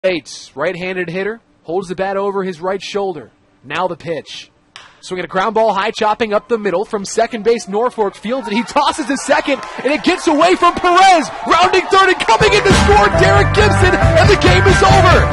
Yates, right-handed hitter, holds the bat over his right shoulder. Now the pitch. Swinging a ground ball high, chopping up the middle from second base. Norfolk fields it. He tosses to second, and it gets away from Perez. Rounding third and coming in to score, Derek Gibson, and the game is over.